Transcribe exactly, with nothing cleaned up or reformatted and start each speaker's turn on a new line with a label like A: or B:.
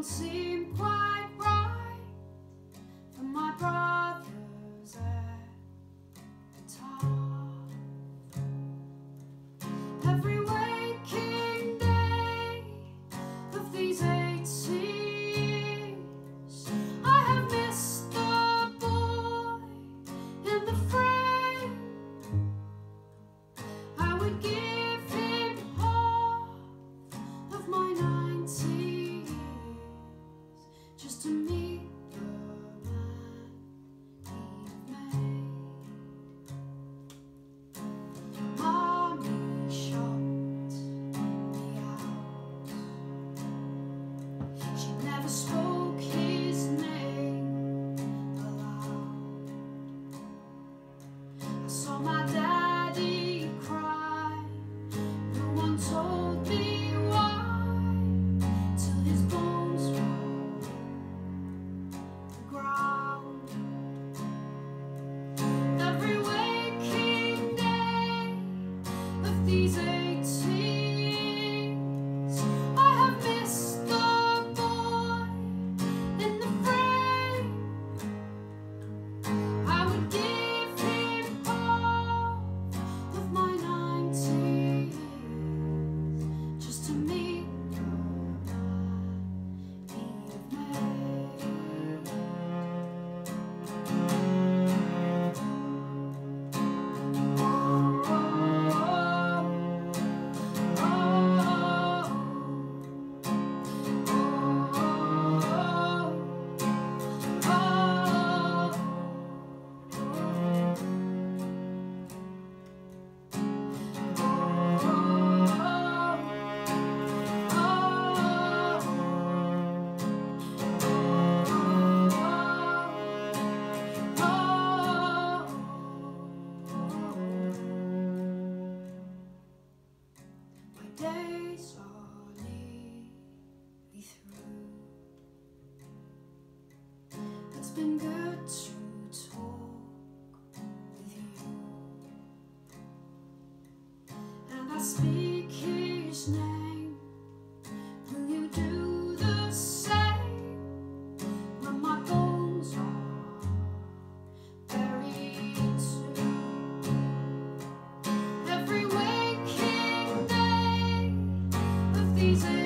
A: seem quite right for my brothers at the top. Every waking day of these eight years, I have missed the boy in the frame. I would give him half of my ninety years just to meet the man he'd made. Mommy shut me out. She never spoke his name aloud. I saw my daddy cry. No one told me why, till his bones were the ground. Every waking day of these eight years, I have missed the boy in the frame. I would give him half of my ninety years just to meet the man he'd made. Oh, my days are nearly through. It's been good to talk with you, and I speak his name. Will you do the same when my bones are buried too? Every waking day of these